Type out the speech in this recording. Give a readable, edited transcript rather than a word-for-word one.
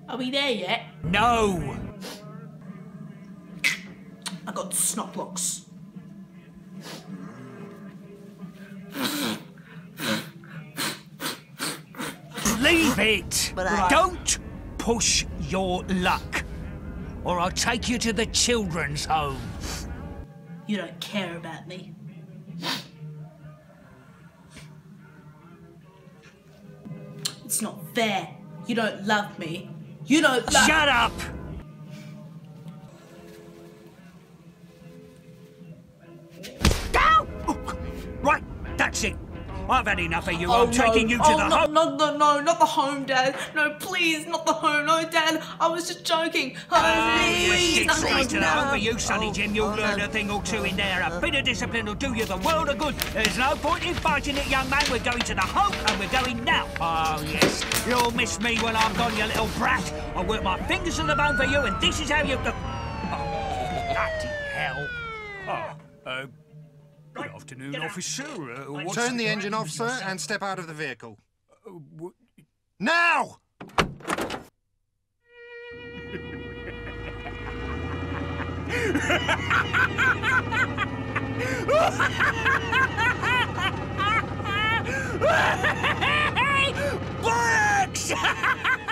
Are we there yet? No! I got snot blocks. Leave it! But Don't push your luck, or I'll take you to the children's home. You don't care about me. It's not fair. You don't love me. You don't love... Shut up! Ow! Right, that's it. I've had enough of you. I'm taking you to the home. No, not the home, Dad. No, please, not the home. No, Dad, I was just joking. Please, Please, straight to the home for you, Sonny Jim. You'll learn a thing or two in there. A bit of discipline will do you the world of good. There's no point in fighting it, young man. We're going to the home, and we're going now. Oh, yes. You'll miss me when I'm gone, you little brat. I'll work my fingers to the bone for you, and this is how you go. Oh, bloody hell. Good afternoon, officer. Turn the engine off, sir, and step out of the vehicle. Now! Bollocks!